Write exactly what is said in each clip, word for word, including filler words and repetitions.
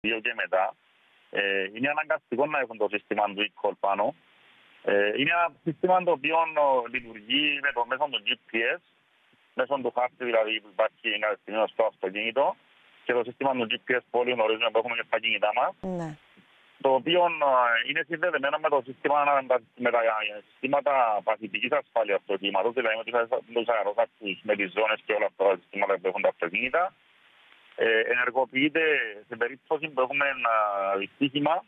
δύο και μετά, ε, είναι αναγκαστικό να έχουν το σύστημα του e-call πάνω. Ε, είναι ένα σύστημα το οποίο λειτουργεί με το μέσο του τζι πι ες, μέσω του χάρτη δηλαδή που υπάρχει εγκατεστημένο στο αυτοκίνητο και το σύστημα του τζι πι ες που όλοι γνωρίζουμε που έχουμε και στα κινητά μας. Ναι. Το οποίο είναι συνδεδεμένο με το σύστημα, με τα συστήματα παθητικής ασφάλειας του οχήματος, δηλαδή με τους αερόσακους, με τις ζώνες και όλα αυτά τα συστήματα που έχουν τα αυτοκίνητα. Ε, ενεργοποιείται σε περίπτωση που έχουμε ένα δυστύχημα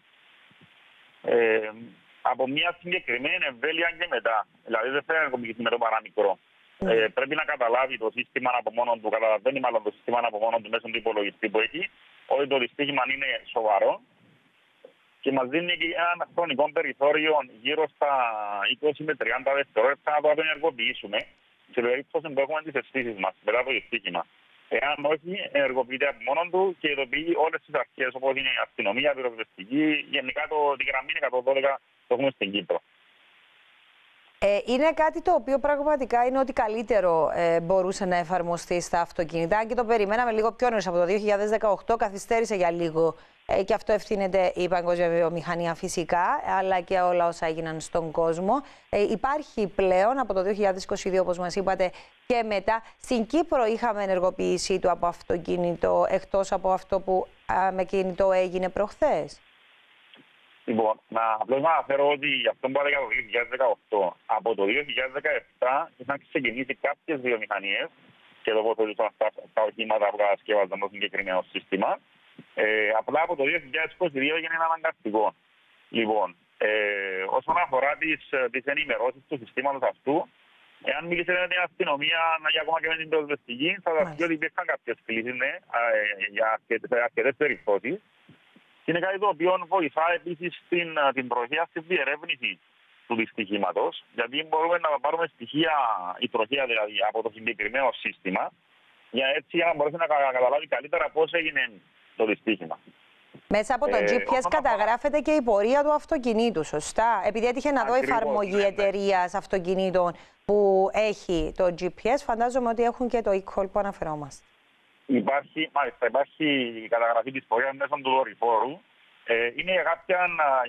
ε, από μια συγκεκριμένη εμβέλεια και μετά. Δηλαδή δεν θα ενεργοποιηθεί με το παραμικρό. Mm. Ε, πρέπει να καταλάβει το σύστημα από μόνο του, καταλαβαίνει μάλλον το σύστημα από μόνο του μέσω του υπολογιστή που έχει, ότι το δυστύχημα είναι σοβαρό. Και μας δίνει και ένα χρονικό περιθώριο γύρω στα είκοσι με τριάντα δευτερόλεπτα να το απενεργοποιήσουμε σε περίπτωση που έχουμε τις αισθήσεις μας μετά το δυστύχημα. Εάν όχι, ενεργοποιείται από μόνο του και ειδοποιεί όλες τις αρχές όπως είναι η αστυνομία, η πυροσβεστική, γενικά το, τη γραμμή εκατόν δώδεκα το έχουμε στην Κύπρο. Ε, είναι κάτι το οποίο πραγματικά είναι ότι καλύτερο ε, μπορούσε να εφαρμοστεί στα αυτοκίνητα και το περιμέναμε λίγο πιο νωρίς από το δύο χιλιάδες δεκαοκτώ, καθυστέρησε για λίγο ε, και αυτό ευθύνεται η παγκόσμια βιομηχανία φυσικά, αλλά και όλα όσα έγιναν στον κόσμο. Ε, υπάρχει πλέον από το δύο χιλιάδες είκοσι δύο, όπως μας είπατε, και μετά. Στην Κύπρο είχαμε ενεργοποίησή του από αυτοκίνητο, εκτός από αυτό που α, με κινητό έγινε προχθές. Λοιπόν, να απλώς να αναφέρω ότι αυτό που έλεγα το δύο χιλιάδες δεκαοκτώ, από το δύο χιλιάδες δεκαεπτά είχαν ξεκινήσει κάποιες βιομηχανίες και τοποθετούσαν στα, στα οχήματα που κατασκεύαζαν το συγκεκριμένο σύστημα. Ε, απλά από το δύο χιλιάδες είκοσι δύο έγινε ένα αναγκαστικό. Λοιπόν, ε, όσον αφορά τις, τις ενημερώσεις του συστήματος αυτού, εάν μιλήσετε με την αστυνομία ή ακόμα και με την πυροσβεστική, θα σας πει ότι υπήρχαν κάποιες κλήσεις ναι, για αρκετές περιπτώσεις. Και είναι κάτι το οποίο βοηθά επίσης την, την τροχέα στη διερεύνηση του δυστυχήματος, γιατί μπορούμε να πάρουμε στοιχεία, η τροχέα δηλαδή, από το συγκεκριμένο σύστημα, για έτσι για να μπορέσει να καταλάβει καλύτερα πώς έγινε το δυστύχημα. Μέσα από το ε, τζι πι ες καταγράφεται και η πορεία του αυτοκινήτου, σωστά. Επειδή έτυχε να δω εφαρμογή ναι, εταιρεία ναι. αυτοκινήτων που έχει το τζι πι ες, φαντάζομαι ότι έχουν και το e-call που αναφερόμαστε. Υπάρχει, μάλιστα, υπάρχει η καταγραφή της πορείας μέσω του δορυφόρου. Ε, είναι για κάποιον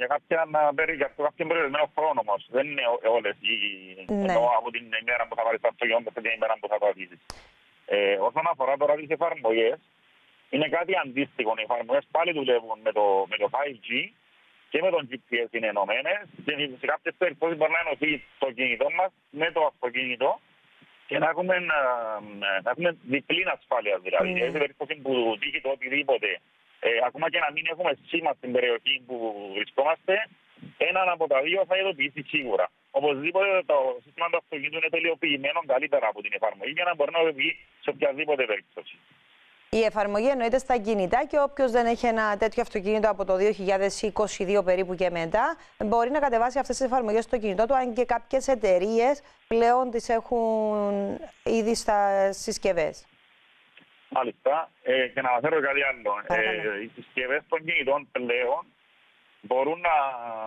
για περιορισμένο χρόνο όμως. Δεν είναι όλες οι, ναι. ενώ από την ημέρα που θα βάλεις το αυτοκίνητο μέχρι την ημέρα που θα το αφήσεις. Ε, όσον αφορά τώρα τις εφαρμογές, είναι κάτι αντίστοιχο. Οι εφαρμογές πάλι δουλεύουν με το, με το φάιβ τζι και με τον τζι πι ες είναι ενωμένες και σε κάποιες περιπτώσεις μπορεί να ενωθεί το κινητό μας με το αυτοκίνητο και να έχουμε, να έχουμε διπλή ασφάλεια δηλαδή. Mm. Σε περίπτωση που τύχει το οτιδήποτε, ε, ακόμα και να μην έχουμε σήμα στην περιοχή που βρισκόμαστε, έναν από τα δύο θα ειδοποιήσει σίγουρα. Οπωσδήποτε το σύστημα του αυτοκίνητου είναι τελειοποιημένο καλύτερα από την εφαρμογή για να μπορεί να οδηγεί σε οποιαδήποτε περίπτωση. Η εφαρμογή εννοείται στα κινητά και όποιος δεν έχει ένα τέτοιο αυτοκίνητο από το δύο χιλιάδες είκοσι δύο περίπου και μετά μπορεί να κατεβάσει αυτές τις εφαρμογές στο κινητό του, αν και κάποιες εταιρείες πλέον τις έχουν ήδη στα συσκευές. Μάλιστα. Ε, και να αναφέρω κάτι άλλο. Ε, οι συσκευές των κινητών πλέον μπορούν να,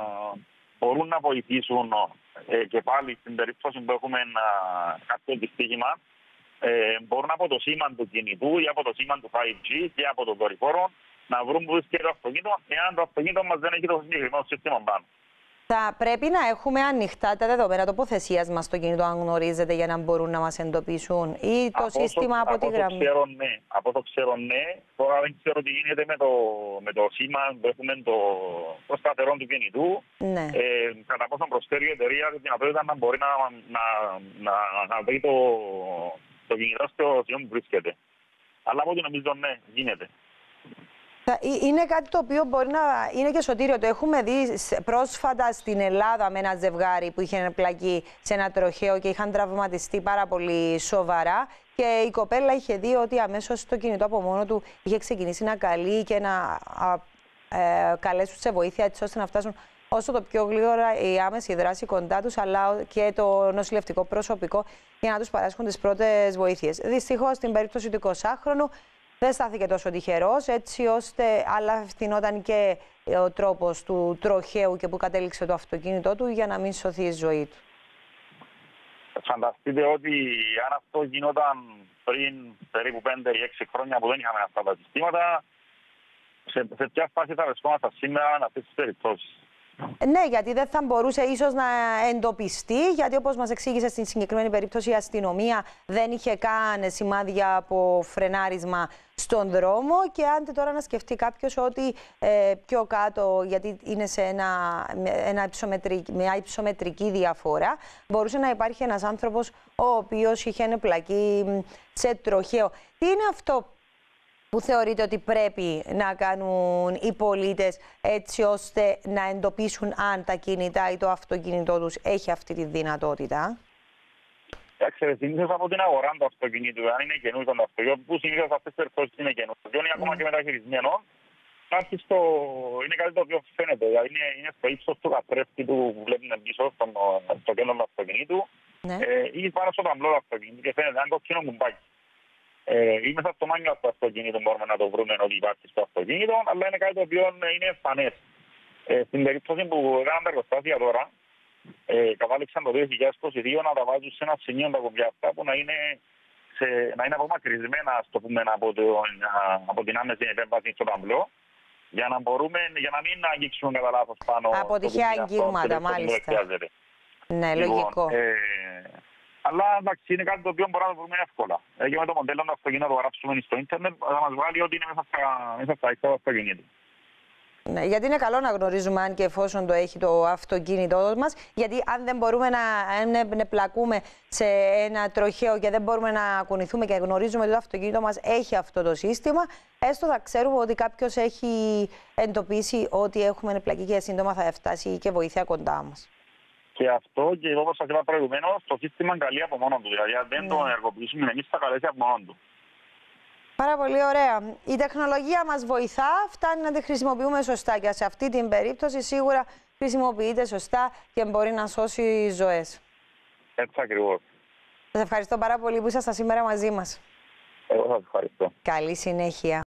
μπορούν να βοηθήσουν ε, και πάλι στην περίπτωση που έχουμε ένα, κάποιο δυστύχημα. Ε, μπορούν από το σήμα του κινητού ή από το σήμα του φάιβ τζι και από το δορυφόρο να βρουν που βρίσκεται το αυτοκίνητο, εάν το αυτοκίνητο μας δεν έχει το συγκεκριμένο σύστημα πάνω. Θα πρέπει να έχουμε ανοιχτά τα δεδομένα τοποθεσίας μας στο κινητό, αν γνωρίζετε, για να μπορούν να μας εντοπίσουν, ή το από σύστημα από, από τη γραμμή. Ξέρω, ναι. Από το ξέρω, ναι. Τώρα δεν ξέρω τι γίνεται με το, με το σήμα που έχουμε το, το σταθερό του κινητού. Ναι. Ε, κατά πόσο προσφέρει η εταιρεία τη δυνατότητα να μπορεί να, να, να, να βρει το. το κινητό στο σημείο που βρίσκεται. Αλλά από ό,τι νομίζω, ναι, γίνεται. Είναι κάτι το οποίο μπορεί να είναι και σωτήριο. Το έχουμε δει πρόσφατα στην Ελλάδα με ένα ζευγάρι που είχε πλακεί σε ένα τροχαίο και είχαν τραυματιστεί πάρα πολύ σοβαρά. Και η κοπέλα είχε δει ότι αμέσως το κινητό από μόνο του είχε ξεκινήσει να καλεί και να ε, καλέσουν σε βοήθεια, έτσι ώστε να φτάσουν όσο το πιο γλύωρα η άμεση δράση κοντά τους, αλλά και το νοσηλευτικό προσωπικό για να τους παράσχουν τις πρώτες βοήθειες. Δυστυχώς, στην περίπτωση του εικοσάχρονου δεν στάθηκε τόσο τυχερός, έτσι ώστε αλλά ευθυνόταν και ο τρόπος του τροχαίου και που κατέληξε το αυτοκίνητό του για να μην σωθεί η ζωή του. Φανταστείτε ότι αν αυτό γινόταν πριν περίπου πέντε ή έξι χρόνια που δεν είχαμε αυτά τα συστήματα, Σε, σε ποια φάση θα βρισκόμαστε σήμερα με αυτές τις περιπτώσεις? Ναι, γιατί δεν θα μπορούσε ίσως να εντοπιστεί, γιατί όπως μας εξήγησε στην συγκεκριμένη περίπτωση η αστυνομία δεν είχε καν σημάδια από φρενάρισμα στον δρόμο και άντε τώρα να σκεφτεί κάποιος ότι ε, πιο κάτω, γιατί είναι σε ένα, ένα υψομετρική, μια υψομετρική διαφορά, μπορούσε να υπάρχει ένας άνθρωπος ο οποίος είχε εμπλακεί σε τροχαίο. Τι είναι αυτό που θεωρείτε ότι πρέπει να κάνουν οι πολίτες έτσι ώστε να εντοπίσουν αν τα κινητά ή το αυτοκίνητό τους έχει αυτή τη δυνατότητα? Ξέρετε, συνήθως από την αγορά του αυτοκινήτου, αν είναι καινούργιο το αυτοκίνητο, που συνήθως αυτές τις περιπτώσεις είναι καινούργιο, είναι ακόμα και μεταχειρισμένο, στο... είναι κάτι το οποίο φαίνεται. Δηλαδή είναι, είναι στο ύψος του καθρέφτη που βλέπουμε πίσω στο, στο κέντρο του αυτοκινήτου, ναι. ε, ή πάνω στο ταμπλό του αυτοκινήτου και φαίνεται ένα κοκκίνο κουμπάκι. Ε, ή μέσα στο μάνιο του αυτοκίνητου μπορούμε να το βρούμε ότι υπάρχει στο αυτοκίνητο, αλλά είναι κάτι το οποίο είναι εμφανές. Ε, στην περίπτωση που έκαναν τα εργοστάσια τώρα, ε, κατάληξαν το δύο χιλιάδες είκοσι δύο να τα βάζουν σε ένα σημείο τα κουμπιά αυτά που να είναι, σε, να είναι απομακρυσμένα στο πούμε, από, το, από την άμεση επέμβαση στο ταμπλό, για να, μπορούμε, για να μην αγγίξουν κατά λάθος πάνω από τυχαία αγγίγματα, μάλιστα. Ναι, λοιπόν, λογικό. Ε, Αλλά εντάξει, είναι κάτι το οποίο μπορούμε να το βρούμε εύκολα. Ε, και με το μοντέλο του αυτοκίνητου να το γράψουμε στο ίντερνετ, θα μας βγάλει ότι είναι μέσα στα, μέσα στα ιστά του αυτοκίνητου. Ναι, γιατί είναι καλό να γνωρίζουμε αν και εφόσον το έχει το αυτοκίνητό μας, γιατί αν δεν μπορούμε να αν πλακούμε σε ένα τροχαίο και δεν μπορούμε να κουνηθούμε και γνωρίζουμε ότι το αυτοκίνητο μας έχει αυτό το σύστημα, έστω θα ξέρουμε ότι κάποιος έχει εντοπίσει ότι έχουμε πλακεί και σύντομα θα φτάσει και βοήθεια κοντά μας. Και αυτό, και όπως σας είπα προηγουμένως, το σύστημα καλεί από μόνο του. Δηλαδή, αν δεν ναι. το ενεργοποιήσουμε εμείς, θα καλέσει από μόνο του. Πάρα πολύ ωραία. Η τεχνολογία μας βοηθά, φτάνει να τη χρησιμοποιούμε σωστά. Και σε αυτή την περίπτωση σίγουρα χρησιμοποιείται σωστά και μπορεί να σώσει ζωές. Έτσι ακριβώς. Σας ευχαριστώ πάρα πολύ που ήσασταν σήμερα μαζί μας. Εγώ σας ευχαριστώ. Καλή συνέχεια.